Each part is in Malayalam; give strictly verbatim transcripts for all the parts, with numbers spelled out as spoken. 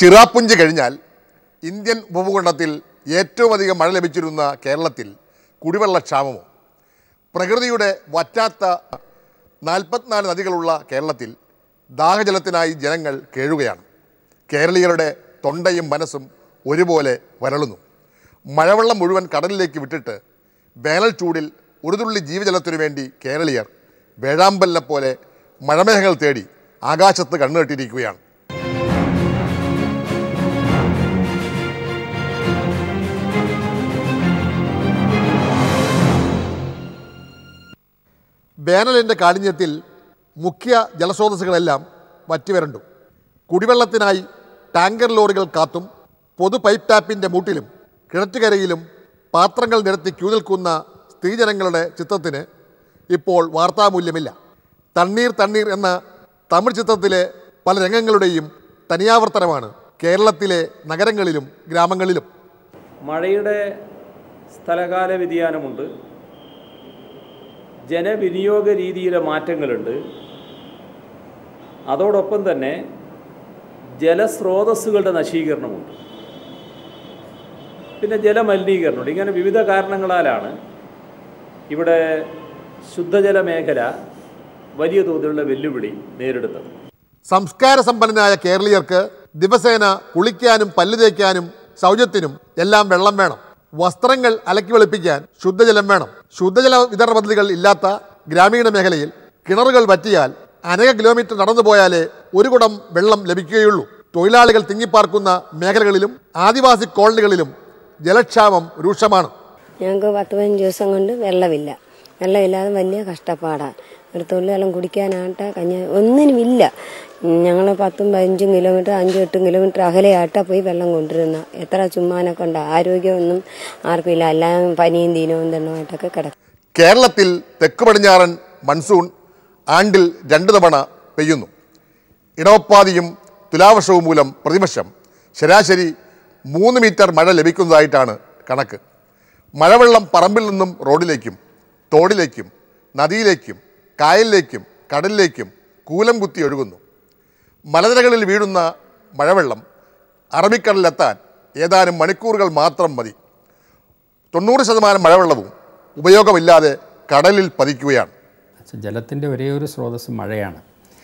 ചിറാപ്പുഞ്ച് കഴിഞ്ഞാൽ ഇന്ത്യൻ ഉപഭൂഖണ്ഡത്തിൽ ഏറ്റവും അധികം മഴ ലഭിച്ചിരുന്ന കേരളത്തിൽ കുടിവെള്ളക്ഷാമമോ? പ്രകൃതിയുടെ വറ്റാത്ത നാൽപ്പത്തിനാല് നദികളുള്ള കേരളത്തിൽ ദാഹജലത്തിനായി ജനങ്ങൾ കേഴുകയാണ്. കേരളീയരുടെ തൊണ്ടയും മനസ്സും ഒരുപോലെ വരളുന്നു. മഴവെള്ളം മുഴുവൻ കടലിലേക്ക് വിട്ടിട്ട് വേനൽ ചൂടിൽ ഒരു തുള്ളി ജീവജലത്തിനു വേണ്ടി കേരളീയർ വേഴാമ്പലിനെ പോലെ മഴമേഘങ്ങൾ തേടി ആകാശത്ത് കണ്ണുകെട്ടിയിരിക്കുകയാണ്. വേനലിൻ്റെ കാഠിന്യത്തിൽ മുഖ്യ ജലസ്രോതസ്സുകളെല്ലാം വറ്റിവരണ്ടു. കുടിവെള്ളത്തിനായി ടാങ്കർ ലോറികൾ കാത്തും പൊതു പൈപ്പ് ടാപ്പിൻ്റെ മൂട്ടിലും കിണറ്റുകരയിലും പാത്രങ്ങൾ നിരത്തി ക്യൂ നിൽക്കുന്ന സ്ത്രീജനങ്ങളുടെ ചിത്രത്തിന് ഇപ്പോൾ വാർത്താമൂല്യമില്ല. തണ്ണീർ തണ്ണീർ എന്ന തമിഴ് ചിത്രത്തിലെ പല രംഗങ്ങളുടെയും തനിയാവർത്തനമാണ് കേരളത്തിലെ നഗരങ്ങളിലും ഗ്രാമങ്ങളിലും. മഴയുടെ സ്ഥലകാല വ്യതിയാനമുണ്ട്, ജനവിനിയോഗ രീതിയിലെ മാറ്റങ്ങളുണ്ട്, അതോടൊപ്പം തന്നെ ജലസ്രോതസ്സുകളുടെ നശീകരണമുണ്ട്, പിന്നെ ജലമലിനീകരണമുണ്ട്. ഇങ്ങനെ വിവിധ കാരണങ്ങളാലാണ് ഇവിടെ ശുദ്ധജല മേഖല വലിയ തോതിലുള്ള വെല്ലുവിളി നേരിടുന്നത്. സംസ്കാര സമ്പന്നനായ കേരളീയർക്ക് ദിവസേന കുളിക്കാനും പല്ല് തേക്കാനും ശൗചത്തിനും എല്ലാം വെള്ളം വേണം. വസ്ത്രങ്ങൾ അലക്കി വെളുപ്പിക്കാൻ ശുദ്ധജലം വേണം. ശുദ്ധജല വിതരണ പദ്ധതികൾ ഇല്ലാത്ത ഗ്രാമീണ മേഖലയിൽ കിണറുകൾ വറ്റിയാൽ അനേക കിലോമീറ്റർ നടന്നു പോയാലേ ഒരു കുടം വെള്ളം ലഭിക്കുകയുള്ളൂ. തൊഴിലാളികൾ തിങ്ങിപ്പാർക്കുന്ന മേഖലകളിലും ആദിവാസി കോളനികളിലും ജലക്ഷാമം രൂക്ഷമാണ്. ഞങ്ങൾക്ക് പത്ത് പതിനഞ്ച് ദിവസം കൊണ്ട് വെള്ളമില്ല. വെള്ളമില്ലാതെ വലിയ കഷ്ടപ്പാടാണ്. ഒരു തൊഴിലെല്ലാം കുടിക്കാനാട്ടെ കഞ്ഞ ഒന്നിനും ഇല്ല. ഞങ്ങൾ പത്തും പതിനഞ്ചും കിലോമീറ്റർ അഞ്ചും എട്ടും കിലോമീറ്റർ അകലെയാട്ടാ പോയി വെള്ളം കൊണ്ടുവരുന്ന. എത്ര ചുമ്മാനൊക്കെ ഉണ്ട്. ആരോഗ്യമൊന്നും ആർക്കുമില്ല. എല്ലാം പനിയും ദീനവും ദണ്ണമായിട്ടൊക്കെ കിടക്കും. കേരളത്തിൽ തെക്ക് പടിഞ്ഞാറൻ മൺസൂൺ ആണ്ടിൽ രണ്ടു തവണ പെയ്യുന്നു. ഇടവപ്പാതിയും തുലാവർഷവും മൂലം പ്രതിവർഷം ശരാശരി മൂന്ന് മീറ്റർ മഴ ലഭിക്കുന്നതായിട്ടാണ് കണക്ക്. മഴവെള്ളം പറമ്പിൽ നിന്നും റോഡിലേക്കും തോടിലേക്കും നദിയിലേക്കും കായലിലേക്കും കടലിലേക്കും കൂലം കുത്തി ഒഴുകുന്നു. മലനിരകളിൽ വീഴുന്ന മഴവെള്ളം അറബിക്കടലിലെത്താൻ ഏതാനും മണിക്കൂറുകൾ മാത്രം മതി. തൊണ്ണൂറ് ശതമാനം മഴവെള്ളവും ഉപയോഗമില്ലാതെ കടലിൽ പതിക്കുകയാണ്. ജലത്തിൻ്റെ ഒരേ ഒരു സ്രോതസ്സ് മഴയാണ്.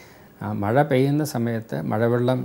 മഴ പെയ്യുന്ന സമയത്ത് മഴവെള്ളം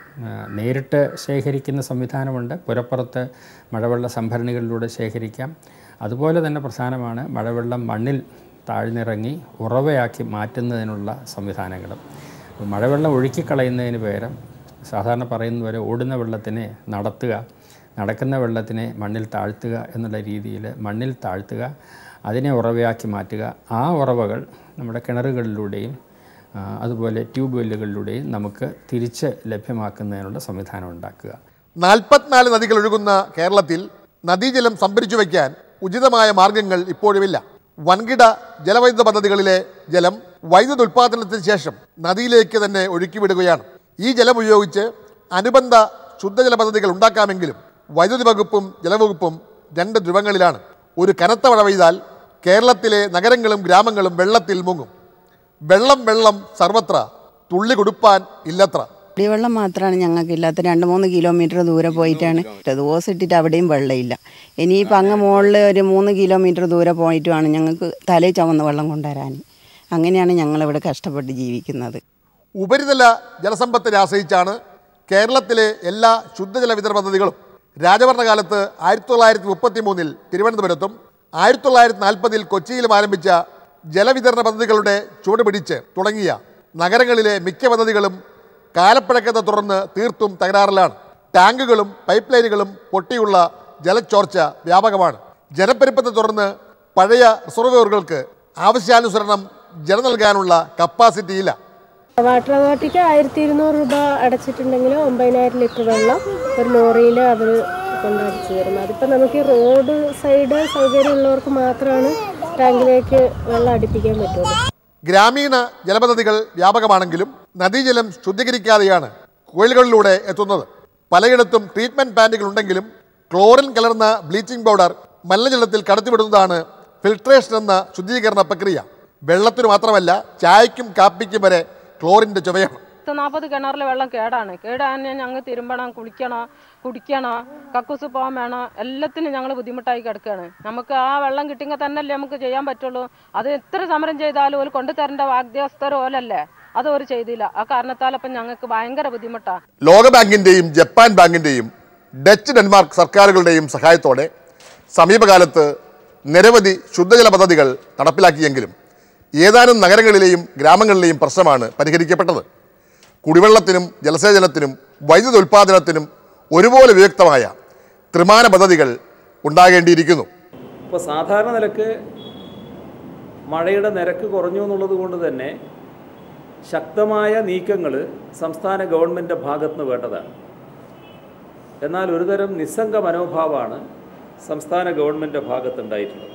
നേരിട്ട് ശേഖരിക്കുന്ന സംവിധാനമുണ്ട്. പുരപ്പുറത്ത് മഴവെള്ള സംഭരണികളിലൂടെ ശേഖരിക്കാം. അതുപോലെ തന്നെ പ്രധാനമാണ് മഴവെള്ളം മണ്ണിൽ താഴ്ന്നിറങ്ങി ഉറവയാക്കി മാറ്റുന്നതിനുള്ള സംവിധാനങ്ങളും. മഴവെള്ളം ഒഴുക്കിക്കളയുന്നതിന് പകരം സാധാരണ പറയുന്ന പോലെ ഓടുന്ന വെള്ളത്തിനെ നടത്തുക, നടക്കുന്ന വെള്ളത്തിനെ മണ്ണിൽ താഴ്ത്തുക എന്നുള്ള രീതിയിൽ മണ്ണിൽ താഴ്ത്തുക, അതിനെ ഉറവയാക്കി മാറ്റുക. ആ ഉറവകൾ നമ്മുടെ കിണറുകളിലൂടെയും അതുപോലെ ട്യൂബ് വെല്ലുകളിലൂടെയും നമുക്ക് തിരിച്ച് ലഭ്യമാക്കുന്നതിനുള്ള സംവിധാനം ഉണ്ടാക്കുക. നാൽപ്പത്തിനാല് നദികൾ ഒഴുകുന്ന കേരളത്തിൽ നദീജലം സംഭരിച്ചു വയ്ക്കാൻ ഉചിതമായ മാർഗങ്ങൾ ഇപ്പോഴുമില്ല. വൻകിട ജലവൈദ്യുത പദ്ധതികളിലെ ജലം വൈദ്യുത ഉൽപ്പാദനത്തിന് ശേഷം നദിയിലേക്ക് തന്നെ ഒഴുക്കിവിടുകയാണ്. ഈ ജലം ഉപയോഗിച്ച് അനുബന്ധ ശുദ്ധജല പദ്ധതികൾ ഉണ്ടാക്കാമെങ്കിലും വൈദ്യുതി വകുപ്പും ജലവകുപ്പും രണ്ട് ധ്രുവങ്ങളിലാണ്. ഒരു കനത്ത മഴ പെയ്താൽ കേരളത്തിലെ നഗരങ്ങളും ഗ്രാമങ്ങളും വെള്ളത്തിൽ മുങ്ങും. വെള്ളം വെള്ളം സർവത്ര, തുള്ളി കൊടുപ്പാൻ ഇല്ലത്ര. കുടിവെള്ളം മാത്രമാണ് ഞങ്ങൾക്കില്ലാത്ത. രണ്ട് മൂന്ന് കിലോമീറ്റർ ദൂരെ പോയിട്ടാണ് ഓസ് ഇട്ടിട്ട് അവിടെയും വെള്ളമില്ല. ഇനിയിപ്പോൾ അങ്ങ് മുകളിൽ ഒരു മൂന്ന് കിലോമീറ്റർ ദൂരെ പോയിട്ടുമാണ് ഞങ്ങൾക്ക് തലയിൽ ചുവന്ന വെള്ളം കൊണ്ടുവരാൻ. അങ്ങനെയാണ് ഞങ്ങളിവിടെ കഷ്ടപ്പെട്ട് ജീവിക്കുന്നത്. ഉപരിതല ജലസമ്പത്തിനെ ആശ്രയിച്ചാണ് കേരളത്തിലെ എല്ലാ ശുദ്ധജല വിതരണ പദ്ധതികളും. രാജഭരണകാലത്ത് ആയിരത്തി തൊള്ളായിരത്തി മുപ്പത്തി മൂന്നിൽ തിരുവനന്തപുരത്തും ആയിരത്തി തൊള്ളായിരത്തി നാൽപ്പതിൽ കൊച്ചിയിലും ആരംഭിച്ച ജലവിതരണ പദ്ധതികളുടെ ചുവടുപിടിച്ച് തുടങ്ങിയ നഗരങ്ങളിലെ മിക്ക പദ്ധതികളും കാലപ്പഴക്കത്തെ തുടർന്ന് തീർത്തും തകരാറിലാണ്. ടാങ്കുകളും പൈപ്പ് ലൈനുകളും പൊട്ടിയുള്ള ജലച്ചോർച്ച വ്യാപകമാണ്. ജലപ്പെരുപ്പത്തെ തുടർന്ന് പഴയ റിസർവോയറുകൾക്ക് ആവശ്യാനുസരണം ജലം നൽകാനുള്ള കപ്പാസിറ്റി ഇല്ല. വാട്ടർ അതോറിറ്റിക്ക് ആയിരത്തി ഇരുന്നൂറ് രൂപ അടച്ചിട്ടുണ്ടെങ്കിൽ ഒമ്പതിനായിരം ലിറ്റർ വെള്ളം ഒരു ലോറിയിൽ അവർ കൊണ്ടടിച്ചു തരുന്നത്. അതിപ്പോൾ നമുക്ക് റോഡ് സൈഡ് സൗകര്യമുള്ളവർക്ക് മാത്രമാണ് ടാങ്കിലേക്ക് വെള്ളം അടുപ്പിക്കാൻ പറ്റുള്ളൂ. ഗ്രാമീണ ജലപദ്ധതികൾ വ്യാപകമാണെങ്കിലും നദീജലം ശുദ്ധീകരിക്കാതെയാണ് കുഴലുകളിലൂടെ എത്തുന്നത്. പലയിടത്തും ട്രീറ്റ്മെൻറ്റ് പ്ലാന്റുകൾ ഉണ്ടെങ്കിലും ക്ലോറിൻ കലർന്ന ബ്ലീച്ചിങ് പൗഡർ മലിനജലത്തിൽ കടത്തിവിടുന്നതാണ് ഫിൽട്രേഷൻ എന്ന ശുദ്ധീകരണ പ്രക്രിയ. വെള്ളത്തിനു മാത്രമല്ല ചായയ്ക്കും കാപ്പിക്കും വരെ ക്ലോറിൻ്റെ ചുവയാണ്. പത്ത് നാൽപ്പത് കിണറിലെ വെള്ളം കേടാണ്. കേടാൻ ഞങ്ങൾ തിരുമ്പണം, കുളിക്കണം, കുടിക്കണം, കക്കൂസ് പോകാൻ വേണം, എല്ലാത്തിനും ഞങ്ങൾ ബുദ്ധിമുട്ടായി കിടക്കുകയാണ്. നമുക്ക് ആ വെള്ളം കിട്ടിയെങ്കിൽ തന്നെയല്ലേ നമുക്ക് ചെയ്യാൻ പറ്റുള്ളൂ. അത് എത്ര സമരം ചെയ്താലും ഒരു കൊണ്ടുതരേണ്ട വാഗ്ദസ്ഥർ പോലല്ലേ അത് ഒരു ചെയ്തില്ല. ആ കാരണത്താൽ അപ്പം ഞങ്ങൾക്ക് ഭയങ്കര ബുദ്ധിമുട്ടാണ്. ലോകബാങ്കിൻ്റെയും ജപ്പാൻ ബാങ്കിൻ്റെയും ഡച്ച് ഡെൻമാർക്ക് സർക്കാരുകളുടെയും സഹായത്തോടെ സമീപകാലത്ത് നിരവധി ശുദ്ധജല പദ്ധതികൾ നടപ്പിലാക്കിയെങ്കിലും ഏതാനും നഗരങ്ങളിലെയും ഗ്രാമങ്ങളിലെയും പ്രശ്നമാണ് പരിഹരിക്കപ്പെട്ടത്. കുടിവെള്ളത്തിനും ജലസേചനത്തിനും വൈദ്യുത ഉൽപ്പാദനത്തിനും ഒരുപോലെ ഉപയുക്തമായ ത്രിമാന പദ്ധതികൾ ഉണ്ടാകേണ്ടിയിരിക്കുന്നു. ഇപ്പോൾ സാധാരണ നിലക്ക് മഴയുടെ നിരക്ക് കുറഞ്ഞു എന്നുള്ളത് കൊണ്ട് തന്നെ ശക്തമായ നീക്കങ്ങൾ സംസ്ഥാന ഗവൺമെൻറ്റിൻ്റെ ഭാഗത്തുനിന്ന് വേണ്ടതാണ്. എന്നാൽ ഒരുതരം നിസ്സംഗ മനോഭാവമാണ് സംസ്ഥാന ഗവൺമെൻറ്റിൻ്റെ ഭാഗത്തുണ്ടായിട്ടുള്ളത്.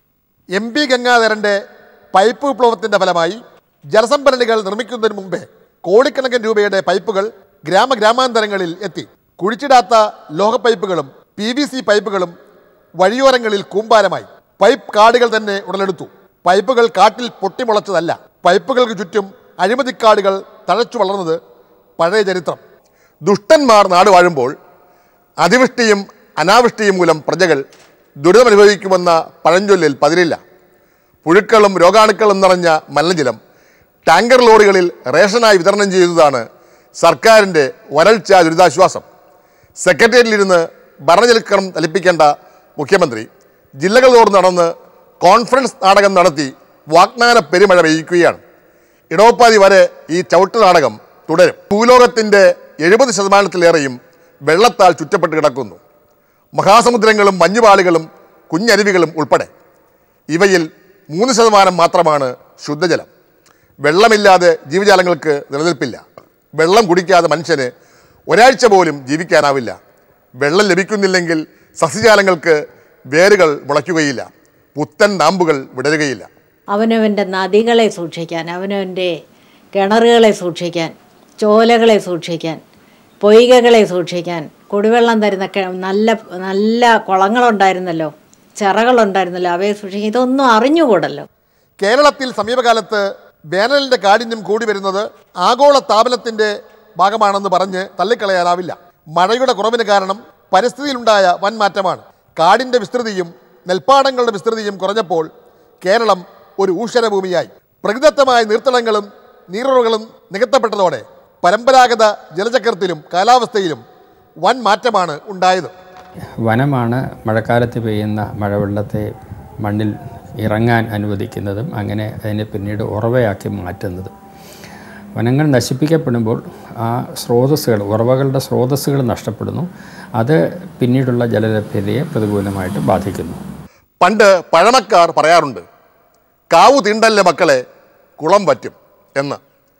എം പി ഗംഗാധരൻ്റെ പൈപ്പ് വിപ്ലവത്തിൻ്റെ ഫലമായി ജലസംഭരണികൾ നിർമ്മിക്കുന്നതിന് മുമ്പേ കോടിക്കണക്കിന് രൂപയുടെ പൈപ്പുകൾ ഗ്രാമഗ്രാമാന്തരങ്ങളിൽ എത്തി. കുഴിച്ചിടാത്ത ലോഹ പൈപ്പുകളും പി വി സി പൈപ്പുകളും വഴിയോരങ്ങളിൽ കൂമ്പാരമായി. പൈപ്പ് കാടുകൾ തന്നെ ഉടലെടുത്തു. പൈപ്പുകൾ കാട്ടിൽ പൊട്ടിമുളച്ചതല്ല. പൈപ്പുകൾക്ക് ചുറ്റും അഴിമതിക്കാടുകൾ തഴച്ചു വളർന്നത് പഴയ ചരിത്രം. ദുഷ്ടന്മാർ നാട് വാഴുമ്പോൾ അതിവൃഷ്ടിയും അനാവൃഷ്ടിയും മൂലം പ്രജകൾ ദുരിതമനുഭവിക്കുമെന്ന പഴഞ്ചൊല്ലിൽ പതിരില്ല. പുഴുക്കളും രോഗാണുക്കളും നിറഞ്ഞ മലിനജലം ടാങ്കർ ലോറികളിൽ റേഷനായി വിതരണം ചെയ്യുന്നതാണ് സർക്കാരിൻ്റെ വരൾച്ച ദുരിതാശ്വാസം. സെക്രട്ടേറിയറ്റിലിരുന്ന് ഭരണജലക്രമം തലിപ്പിക്കേണ്ട മുഖ്യമന്ത്രി ജില്ലകൾ തോറും നടന്ന് കോൺഫറൻസ് നാടകം നടത്തി വാഗ്ദാന പെരുമഴ പെയ്യിക്കുകയാണ്. ഇടവപ്പാതി വരെ ഈ ചവിട്ട് നാടകം തുടരും. ഭൂലോകത്തിൻ്റെ എഴുപത് ശതമാനത്തിലേറെയും വെള്ളത്താൽ ചുറ്റപ്പെട്ട് കിടക്കുന്നു. മഹാസമുദ്രങ്ങളും മഞ്ഞുപാളികളും കുഞ്ഞരുവികളും ഉൾപ്പെടെ. ഇവയിൽ മൂന്ന് ശതമാനം മാത്രമാണ് ശുദ്ധജലം. വെള്ളമില്ലാതെ ജീവജാലങ്ങൾക്ക് നിലനിൽപ്പില്ല. വെള്ളം കുടിക്കാതെ മനുഷ്യന് ഒരാഴ്ച പോലും ജീവിക്കാനാവില്ല. വെള്ളം ലഭിക്കുന്നില്ലെങ്കിൽ സസ്യജാലങ്ങൾക്ക് വേരുകൾ മുളയ്ക്കുകയില്ല, പുത്തൻ നാമ്പുകൾ വിടരുകയില്ല. അവനവൻ്റെ നദികളെ സൂക്ഷിക്കാൻ, അവനവൻ്റെ കിണറുകളെ സൂക്ഷിക്കാൻ, ചോലകളെ സൂക്ഷിക്കാൻ, പൊയ്കകളെ സൂക്ഷിക്കാൻ, കുടിവെള്ളം തരുന്ന നല്ല നല്ല കുളങ്ങളുണ്ടായിരുന്നല്ലോ, ചിറകളുണ്ടായിരുന്നല്ലോ, അവയെ സൂക്ഷിക്കാൻ ഇതൊന്നും അറിഞ്ഞുകൂടല്ലോ. കേരളത്തിൽ സമീപകാലത്ത് വേനലിൻ്റെ കാഠിന്യം കൂടി വരുന്നത് ആഗോള താപനത്തിൻ്റെ ഭാഗമാണെന്ന് പറഞ്ഞ് തള്ളിക്കളയാനാവില്ല. മഴയുടെ കുറവിന് കാരണം പരിസ്ഥിതിയിലുണ്ടായ വൻ മാറ്റമാണ്. കാടിൻ്റെ വിസ്തൃതിയും നെൽപ്പാടങ്ങളുടെ വിസ്തൃതിയും കുറഞ്ഞപ്പോൾ കേരളം ഒരു ഊഷരഭൂമിയായി. പ്രകൃതിദത്തമായ നീർത്തടങ്ങളും നീറുറകളും നികത്തപ്പെട്ടതോടെ പരമ്പരാഗത ജലചക്രത്തിലും കാലാവസ്ഥയിലും വൻ മാറ്റമാണ് ഉണ്ടായത്. വനമാണ് മഴക്കാലത്ത് പെയ്യുന്ന മഴവെള്ളത്തെ മണ്ണിൽ ഇറങ്ങാൻ അനുവദിക്കുന്നതും അങ്ങനെ അതിനെ പിന്നീട് ഉറവയാക്കി മാറ്റുന്നതും. വനങ്ങൾ നശിപ്പിക്കപ്പെടുമ്പോൾ ആ സ്രോതസ്സുകൾ, ഉറവകളുടെ സ്രോതസ്സുകൾ നഷ്ടപ്പെടുന്നു. അത് പിന്നീടുള്ള ജലലഭ്യതയെ പ്രതികൂലമായിട്ട് ബാധിക്കുന്നു. പണ്ട് പഴമക്കാർ പറയാറുണ്ട്, കാവു തീണ്ടല്ലേ മക്കളെ കുളം വറ്റും എന്ന്.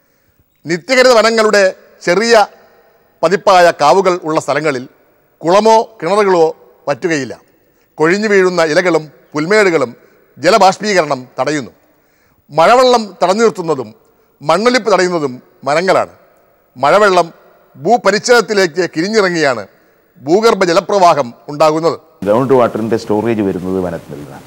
നിത്യഹരിത വനങ്ങളുടെ ചെറിയ പതിപ്പായ കാവുകൾ ഉള്ള സ്ഥലങ്ങളിൽ കുളമോ കിണറുകളോ വറ്റുകയില്ല. കൊഴിഞ്ഞു വീഴുന്ന ഇലകളും പുൽമേടുകളും ജലബാഷ്പീകരണം തടയുന്നു. മഴവെള്ളം തടഞ്ഞു നിർത്തുന്നതും മണ്ണൊലിപ്പ് തടയുന്നതും മരങ്ങളാണ്. മഴവെള്ളം ഭൂപരിച്ഛേദത്തിലേക്ക് കിരിഞ്ഞിറങ്ങിയാണ് ഭൂഗർഭ ജലപ്രവാഹം ഉണ്ടാകുന്നത്. ഗ്രൗണ്ട് വാട്ടറിൻ്റെ സ്റ്റോറേജ് വരുന്നത് വനത്തിൽ നിന്നാണ്.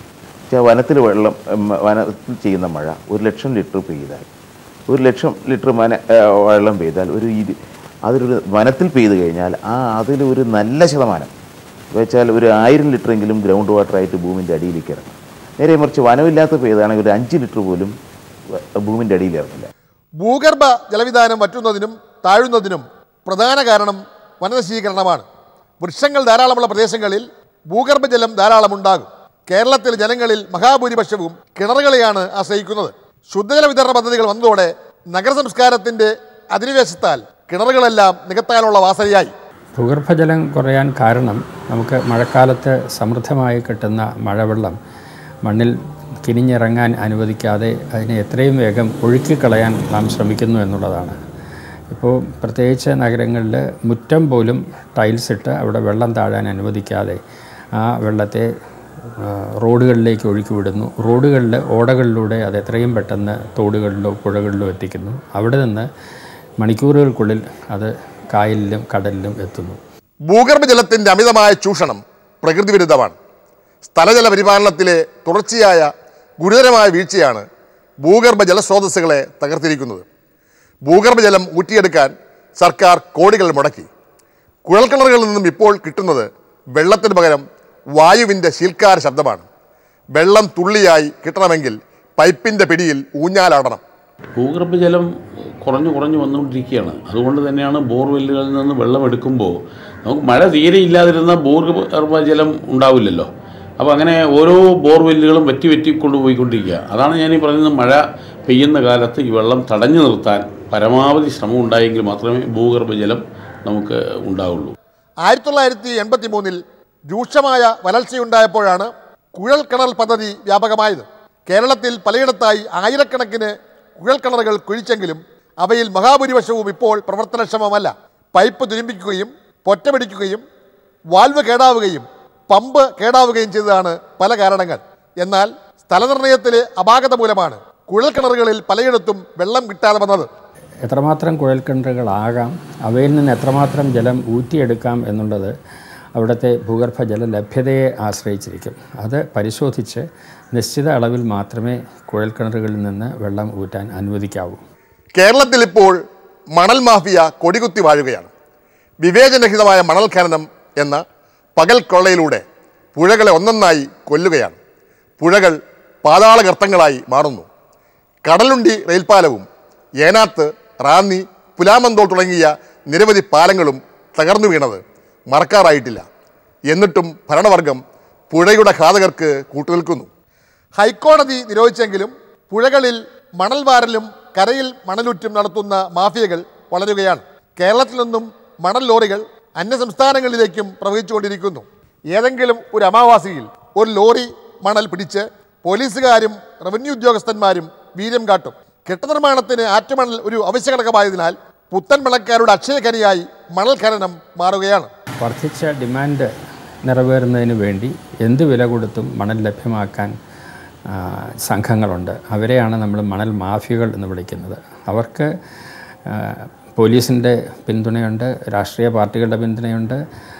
വനത്തിൽ വെള്ളം വനത്തിൽ ചെയ്യുന്ന മഴ ഒരു ലക്ഷം ലിറ്റർ പെയ്താൽ ഒരു ലക്ഷം ലിറ്റർ വന വെള്ളം പെയ്താൽ ഒരു ഇരു അതൊരു വനത്തിൽ പെയ്തു കഴിഞ്ഞാൽ ആ അതിലൊരു നല്ല ശതമാനം വെച്ചാൽ ഒരു ആയിരം ലിറ്ററെങ്കിലും ഗ്രൗണ്ട് വാട്ടറായിട്ട് ഭൂമിൻ്റെ അടിയിലേക്ക് ഇറങ്ങും. നേരെ മറിച്ച് വനമില്ലാത്ത പെയ്താണെങ്കിൽ ഒരു അഞ്ച് ലിറ്റർ പോലും ഭൂമിൻ്റെ അടിയിൽ ഇറങ്ങില്ല. ഭൂഗർഭ ജലവിധാനം വറ്റുന്നതിനും താഴുന്നതിനും പ്രധാന കാരണം വനനശീകരണമാണ്. വൃക്ഷങ്ങൾ ധാരാളമുള്ള പ്രദേശങ്ങളിൽ ഭൂഗർഭജലം ധാരാളമുണ്ടാകും. കേരളത്തിലെ ജനങ്ങളിൽ മഹാഭൂരിപക്ഷവും കിണറുകളെയാണ് ആശ്രയിക്കുന്നത്. ശുദ്ധജല വിതരണ പദ്ധതികൾ വന്നതോടെ നഗരസംസ്കാരത്തിൻ്റെ അധിനിവേശത്താൽ കിണറുകളെല്ലാം നികത്താനുള്ള വാസനയായി. ഭൂഗർഭജലം കുറയാൻ കാരണം നമുക്ക് മഴക്കാലത്ത് സമൃദ്ധമായി കിട്ടുന്ന മഴവെള്ളം മണ്ണിൽ കിനിഞ്ഞിറങ്ങാൻ അനുവദിക്കാതെ അതിനെ എത്രയും വേഗം ഒഴുക്കിക്കളയാൻ നാം ശ്രമിക്കുന്നു എന്നുള്ളതാണ്. ഇപ്പോൾ പ്രത്യേകിച്ച് നഗരങ്ങളിൽ മുറ്റം പോലും ടൈൽസ് ഇട്ട് അവിടെ വെള്ളം താഴാൻ അനുവദിക്കാതെ ആ വെള്ളത്തെ റോഡുകളിലേക്ക് ഒഴുക്കി വിടുന്നു. റോഡുകളിൽ ഓടകളിലൂടെ അത് എത്രയും പെട്ടെന്ന് തോടുകളിലോ പുഴകളിലോ എത്തിക്കുന്നു. അവിടെ നിന്ന് മണിക്കൂറുകൾക്കുള്ളിൽ അത് കായലിലും കടലിലും എത്തുന്നു. ഭൂഗർഭജലത്തിൻ്റെ അമിതമായ ചൂഷണം പ്രകൃതി വിരുദ്ധമാണ്. സ്ഥലജല പരിപാലനത്തിലെ തുടർച്ചയായ ഗുരുതരമായ വീഴ്ചയാണ് ഭൂഗർഭ ജലസ്രോതസ്സുകളെ തകർത്തിരിക്കുന്നത്. ഭൂഗർഭജലം ഊറ്റിയെടുക്കാൻ സർക്കാർ കോടികൾ മുടക്കി. കുഴൽക്കിണറുകളിൽ നിന്നും ഇപ്പോൾ കിട്ടുന്നത് വെള്ളത്തിന് പകരം വായുവിൻ്റെ ശീൽക്കാര ശബ്ദമാണ്. വെള്ളം തുള്ളിയായി കിട്ടണമെങ്കിൽ പൈപ്പിൻ്റെ പിടിയിൽ ഊഞ്ഞാലാടണം. ഭൂഗർഭജലം കുറഞ്ഞു കുറഞ്ഞു വന്നുകൊണ്ടിരിക്കുകയാണ്. അതുകൊണ്ട് തന്നെയാണ് ബോർവെല്ലുകളിൽ നിന്ന് വെള്ളം എടുക്കുമ്പോൾ നമുക്ക് മഴ തീരെ ഇല്ലാതിരുന്ന ഭൂഗർഭജലം ഉണ്ടാവില്ലല്ലോ. അപ്പോൾ അങ്ങനെ ഓരോ ബോർവെല്ലുകളും വെറ്റി വെറ്റി കൊണ്ടുപോയിക്കൊണ്ടിരിക്കുക. അതാണ് ഞാൻ ഈ പറയുന്നത്, മഴ പെയ്യുന്ന കാലത്ത് ഈ വെള്ളം തടഞ്ഞു നിർത്താൻ പരമാവധി ശ്രമം ഉണ്ടായെങ്കിൽ മാത്രമേ ഭൂഗർഭജലം നമുക്ക് ഉണ്ടാവുള്ളൂ. ആയിരത്തി തൊള്ളായിരത്തി എൺപത്തി മൂന്നിൽ രൂക്ഷമായ വരൾച്ചയുണ്ടായപ്പോഴാണ് കുഴൽക്കിണർ പദ്ധതി വ്യാപകമായത്. കേരളത്തിൽ പലയിടത്തായി ആയിരക്കണക്കിന് കുഴൽക്കിണറുകൾ കുഴിച്ചെങ്കിലും അവയിൽ മഹാഭൂരിപക്ഷവും ഇപ്പോൾ പ്രവർത്തനക്ഷമമല്ല. പൈപ്പ് തുരുമ്പിക്കുകയും പൊറ്റ പിടിക്കുകയും വാൽവ് കേടാവുകയും പമ്പ് കേടാവുകയും ചെയ്തതാണ് പല കാരണങ്ങൾ. എന്നാൽ സ്ഥലനിർണയത്തിലെ അപാകത മൂലമാണ് കുഴൽക്കിണറുകളിൽ പലയിടത്തും വെള്ളം കിട്ടാതെ വന്നത്. എത്രമാത്രം കുഴൽക്കിണറുകളാകാം, അവയിൽ നിന്ന് എത്രമാത്രം ജലം ഊറ്റിയെടുക്കാം എന്നുള്ളത് അവിടുത്തെ ഭൂഗർഭജല ലഭ്യതയെ ആശ്രയിച്ചിരിക്കും. അത് പരിശോധിച്ച് നിശ്ചിത അളവിൽ മാത്രമേ കുഴൽക്കിണറുകളിൽ നിന്ന് വെള്ളം ഊറ്റാൻ അനുവദിക്കാവൂ. കേരളത്തിൽ ഇപ്പോൾ മണൽ മാഫിയ കൊടികുത്തി വാഴുകയാണ്. വിവേചനരഹിതമായ മണൽ ഖനനം എന്ന പകൽ കൊള്ളയിലൂടെ പുഴകളെ ഒന്നൊന്നായി കൊല്ലുകയാണ്. പുഴകൾ പാതാളഗർത്തങ്ങളായി മാറുന്നു. കടലുണ്ടി റെയിൽപാലവും ഏനാത്ത്, റാന്നി, പുലാമന്തോൾ തുടങ്ങിയ നിരവധി പാലങ്ങളും തകർന്നു വീണത് മറക്കാറായിട്ടില്ല. എന്നിട്ടും ഭരണവർഗം പുഴയുടെ ഘാതകർക്ക് കൂട്ടുനിൽക്കുന്നു. ഹൈക്കോടതി നിരോധിച്ചെങ്കിലും പുഴകളിൽ മണൽ വാരലും കരയിൽ മണലുറ്റും നടത്തുന്ന മാഫിയകൾ വളരുകയാണ്. കേരളത്തിൽ നിന്നും മണൽ ലോറികൾ അന്യസംസ്ഥാനങ്ങളിലേക്കും പ്രവഹിച്ചുകൊണ്ടിരിക്കുന്നു. ഏതെങ്കിലും ഒരു അമാവാസിയിൽ ഒരു ലോറി മണൽ പിടിച്ച് പോലീസുകാരും റവന്യൂ ഉദ്യോഗസ്ഥന്മാരും വീര്യം കാട്ടും. കെട്ടുനിർമ്മാണത്തിന് ആറ്റുമണൽ ഒരു അവശ്യഘടകമായതിനാൽ പുത്തൻ മണൽക്കാരുടെ അക്ഷയഖനിയായി മണൽ ഖനനം മാറുകയാണ്. വർദ്ധിച്ച ഡിമാൻഡ് നിറവേറുന്നതിന് വേണ്ടി എന്ത് വില കൊടുത്തും മണൽ ലഭ്യമാക്കാൻ സംഘങ്ങളുണ്ട്. അവരെയാണ് നമ്മൾ മണൽ മാഫിയകൾ എന്ന് വിളിക്കുന്നത്. അവർക്ക് പോലീസിൻ്റെ പിന്തുണയുണ്ട്, രാഷ്ട്രീയ പാർട്ടികളുടെ പിന്തുണയുണ്ട്,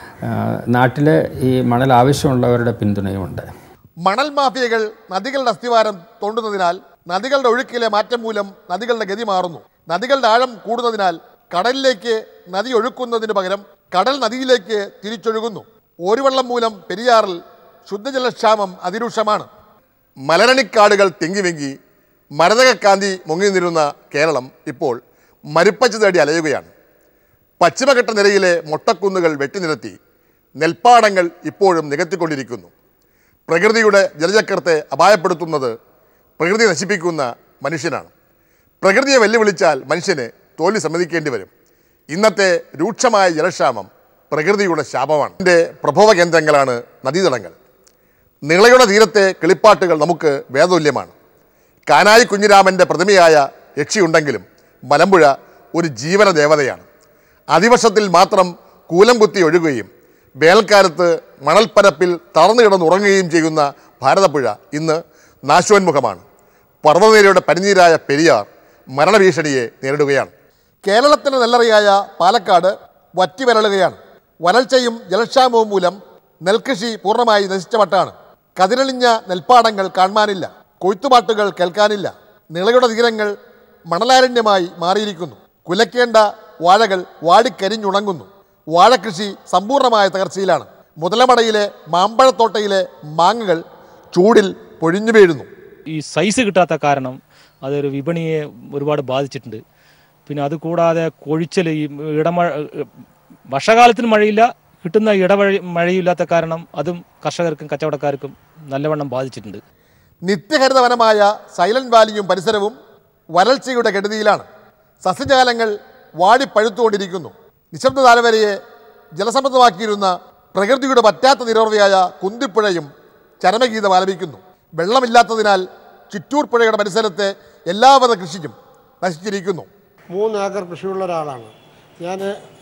നാട്ടിൽ ഈ മണൽ ആവശ്യമുള്ളവരുടെ പിന്തുണയുമുണ്ട്. മണൽ മാഫിയകൾ നദികളുടെ അസ്ഥിവാരം തോണ്ടുന്നതിനാൽ നദികളുടെ ഒഴുക്കിലെ മാറ്റം മൂലം നദികളുടെ ഗതി മാറുന്നു. നദികളുടെ ആഴം കൂടുന്നതിനാൽ കടലിലേക്ക് നദി ഒഴുക്കുന്നതിന് പകരം കടൽ നദിയിലേക്ക് തിരിച്ചൊഴുകുന്നു. ഓരുവെള്ളം മൂലം പെരിയാറിൽ ശുദ്ധജലക്ഷാമം അതിരൂക്ഷമാണ്. മലരണിക്കാടുകൾ തിങ്ങിവിങ്ങി മരതകക്കാന്തി മുങ്ങി നിന്നിരുന്ന കേരളം ഇപ്പോൾ മരുപ്പച്ച തേടി അലയുകയാണ്. പശ്ചിമഘട്ട നിരയിലെ മൊട്ടക്കുന്നുകൾ വെട്ടിനിരത്തി നെൽപ്പാടങ്ങൾ ഇപ്പോഴും നികത്തിക്കൊണ്ടിരിക്കുന്നു. പ്രകൃതിയുടെ ജലചക്രത്തെ അപായപ്പെടുത്തുന്നത് പ്രകൃതി നശിപ്പിക്കുന്ന മനുഷ്യനാണ്. പ്രകൃതിയെ വെല്ലുവിളിച്ചാൽ മനുഷ്യന് തോൽവി സമ്മതിക്കേണ്ടി വരും. ഇന്നത്തെ രൂക്ഷമായ ജലക്ഷാമം പ്രകൃതിയുടെ ശാപമാണ്. ഇതിൻ്റെ പ്രഭവ കേന്ദ്രങ്ങളാണ് നദീതടങ്ങൾ. നിളയുടെ തീരത്തെ കിളിപ്പാട്ടുകൾ നമുക്ക് വേദതുല്യമാണ്. കാനായി കുഞ്ഞിരാമൻ്റെ പ്രതിമയായ യക്ഷിയുണ്ടെങ്കിലും മലമ്പുഴ ഒരു ജീവന ദേവതയാണ്. അതിവർഷത്തിൽ മാത്രം കൂലം കുത്തി ഒഴുകുകയും വേനൽക്കാലത്ത് മണൽപ്പരപ്പിൽ തളർന്നു കിടന്നുറങ്ങുകയും ചെയ്യുന്ന ഭാരതപ്പുഴ ഇന്ന് നാശോന്മുഖമാണ്. പർവ്വതനിരയുടെ പനിനീരായ പെരിയാർ മരണഭീഷണിയെ നേരിടുകയാണ്. കേരളത്തിൻ്റെ നെല്ലറിയായ പാലക്കാട് വറ്റി വരളുകയാണ്. വരൾച്ചയും ജലക്ഷാമവും മൂലം നെൽകൃഷി പൂർണ്ണമായി നശിച്ച മട്ടാണ്. കതിരളിഞ്ഞ നെൽപ്പാടങ്ങൾ കാണാനില്ല, കൊയ്ത്തുപാട്ടുകൾ കേൾക്കാനില്ല. നിളയുടെ തീരങ്ങൾ മണലാരണ്യമായി മാറിയിരിക്കുന്നു. കുലയ്ക്കേണ്ട വാഴകൾ വാടിക്കരിഞ്ഞുണങ്ങുന്നു. വാഴകൃഷി സമ്പൂർണ്ണമായ തകർച്ചയിലാണ്. മുതലമടയിലെ മാമ്പഴത്തോട്ടയിലെ മാങ്ങകൾ ചൂടിൽ പൊഴിഞ്ഞു വീഴുന്നു. ഈ സൈസ് കിട്ടാത്ത കാരണം അതൊരു വിപണിയെ ഒരുപാട് ബാധിച്ചിട്ടുണ്ട്. പിന്നെ അതുകൂടാതെ കൊഴിച്ചൽ, ഈ ഇടമഴ, വർഷകാലത്തിന് മഴയില്ല, കിട്ടുന്ന ഇടവഴ മഴയില്ലാത്ത കാരണം അതും കർഷകർക്കും കച്ചവടക്കാർക്കും നല്ലവണ്ണം ബാധിച്ചിട്ടുണ്ട്. നിത്യഹരിതവനമായ സൈലന്റ് വാലിയും പരിസരവും വരൾച്ചയുടെ കെടുതിയിലാണ്. സസ്യജാലങ്ങൾ വാടിപ്പഴുത്തുകൊണ്ടിരിക്കുന്നു. നിശബ്ദ താഴ്വരയെ ജലസമൃദ്ധമാക്കിയിരുന്ന പ്രകൃതിയുടെ പറ്റാത്ത നിരോർവയായ കുന്തിപ്പുഴയും ചരമഗീതം ആലപിക്കുന്നു. വെള്ളമില്ലാത്തതിനാൽ ചിറ്റൂർ പുഴയുടെ പരിസരത്തെ എല്ലാവിധ കൃഷിയും നശിച്ചിരിക്കുന്നു. മൂന്ന് ഏക്കർ കൃഷിയുള്ള ഒരാളാണ് ഞാൻ.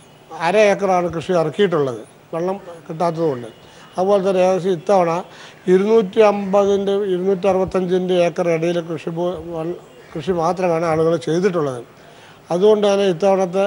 അര ഏക്കറാണ് കൃഷി ഇറക്കിയിട്ടുള്ളത്, വെള്ളം കിട്ടാത്തതുകൊണ്ട്. അതുപോലെ തന്നെ ഏകദേശം ഇത്തവണ ഇരുന്നൂറ്റി അമ്പതിൻ്റെ ഇരുന്നൂറ്റി അറുപത്തഞ്ചിൻ്റെ ഏക്കർ ഇടയിൽ കൃഷി കൃഷി മാത്രമാണ് ആളുകൾ ചെയ്തിട്ടുള്ളത്. അതുകൊണ്ട് തന്നെ ഇത്തവണത്തെ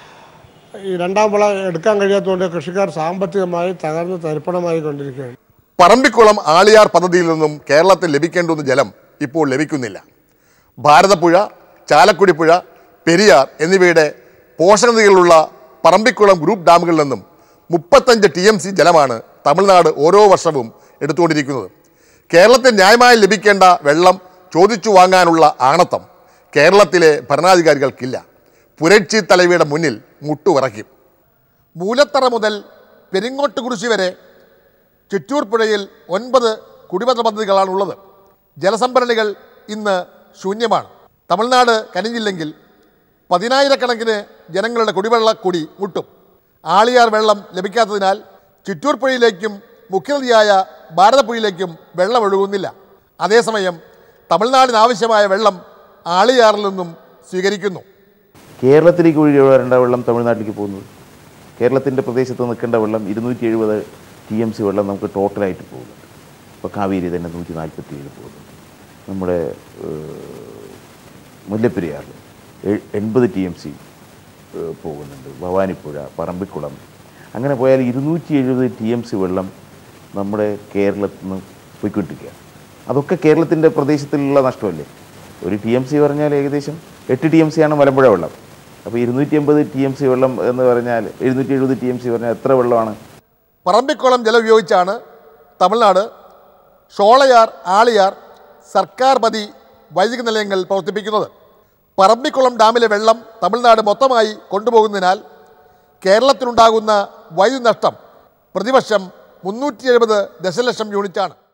ഈ രണ്ടാം വിള എടുക്കാൻ കഴിയാത്തതുകൊണ്ട് കൃഷിക്കാർ സാമ്പത്തികമായി തകർന്ന് തരിപ്പണമായി കൊണ്ടിരിക്കുകയാണ്. പറമ്പിക്കുളം ആളിയാർ പദ്ധതിയിൽ നിന്നും കേരളത്തിൽ ലഭിക്കേണ്ടുന്ന ജലം ഇപ്പോൾ ലഭിക്കുന്നില്ല. ഭാരതപ്പുഴ, ചാലക്കുടി പുഴ, പെരിയാർ എന്നിവയുടെ പോഷകനദികളുള്ള പറമ്പിക്കുളം ഗ്രൂപ്പ് ഡാമുകളിൽ നിന്നും മുപ്പത്തഞ്ച് ടി എം സി ജലമാണ് തമിഴ്നാട് ഓരോ വർഷവും എടുത്തുകൊണ്ടിരിക്കുന്നത്. കേരളത്തിന് ന്യായമായി ലഭിക്കേണ്ട വെള്ളം ചോദിച്ചു വാങ്ങാനുള്ള ആണത്തം കേരളത്തിലെ ഭരണാധികാരികൾക്കില്ല. പുരട്ചി തലവിയുടെ മുന്നിൽ മുട്ടുവിറയ്ക്കും. മൂലത്തറ മുതൽ പെരിങ്ങോട്ടുകുറിശി വരെ ചിറ്റൂർ പുഴയിൽ ഒൻപത് കുടിവെള്ള പദ്ധതികളാണുള്ളത്. ജലസംഭരണികൾ ഇന്ന് ശൂന്യമാണ്. തമിഴ്നാട് കനിഞ്ഞില്ലെങ്കിൽ പതിനായിരക്കണക്കിന് ജനങ്ങളുടെ കുടിവെള്ള കുടി മുട്ടും. ആളിയാർ വെള്ളം ലഭിക്കാത്തതിനാൽ ചിറ്റൂർ പുഴയിലേക്കും മുഖ്യനദിയായ ഭാരതപ്പുഴയിലേക്കും വെള്ളം ഒഴുകുന്നില്ല. അതേസമയം തമിഴ്നാടിന് ആവശ്യമായ വെള്ളം ആളിയാറിൽ നിന്നും സ്വീകരിക്കുന്നു. കേരളത്തിലേക്ക് ഒഴുകി വരേണ്ട വെള്ളം തമിഴ്നാട്ടിലേക്ക് പോകുന്നത്, കേരളത്തിൻ്റെ പ്രദേശത്ത് നിൽക്കേണ്ട വെള്ളം ഇരുന്നൂറ്റി എഴുപത് ടി എം സി വെള്ളം നമുക്ക് ടോട്ടലായിട്ട് പോകുന്നുണ്ട്. ഇപ്പോൾ കാവേരി തന്നെ നൂറ്റി നാൽപ്പത്തി ഏഴ് പോകുന്നുണ്ട്. നമ്മുടെ മുല്ലപ്പെരിയാറിൽ എൺപത് ടി എം സി പോകുന്നുണ്ട്. ഭവാനിപ്പുഴ, പറമ്പിക്കുളം, അങ്ങനെ പോയാൽ ഇരുന്നൂറ്റി എഴുപത് ടി എം സി വെള്ളം നമ്മുടെ കേരളത്തിൽ നിന്ന് പോയിക്കൊണ്ടിരിക്കുകയാണ്. അതൊക്കെ കേരളത്തിൻ്റെ പ്രദേശത്തിലുള്ള നഷ്ടമല്ലേ? ഒരു ടി എം സി പറഞ്ഞാൽ ഏകദേശം എട്ട് ടി എം സി ആണ് മലമ്പുഴ വെള്ളം. അപ്പോൾ ഇരുന്നൂറ്റി അമ്പത് ടി എം സി വെള്ളം എന്ന് പറഞ്ഞാൽ എഴുന്നൂറ്റി എഴുപത് ടി എം സി പറഞ്ഞാൽ എത്ര വെള്ളമാണ്? പറമ്പിക്കുളം ജലം ഉപയോഗിച്ചാണ് തമിഴ്നാട് ഷോളയാർ, ആളിയാർ, സർക്കാർ പതി വൈദ്യുത നിലയങ്ങൾ പ്രവർത്തിപ്പിക്കുന്നത്. പറമ്പിക്കുളം ഡാമിലെ വെള്ളം തമിഴ്നാട് മൊത്തമായി കൊണ്ടുപോകുന്നതിനാൽ കേരളത്തിലുണ്ടാകുന്ന വൈദ്യുതി നഷ്ടം പ്രതിവർഷം മുന്നൂറ്റി എഴുപത് ദശലക്ഷം യൂണിറ്റാണ്.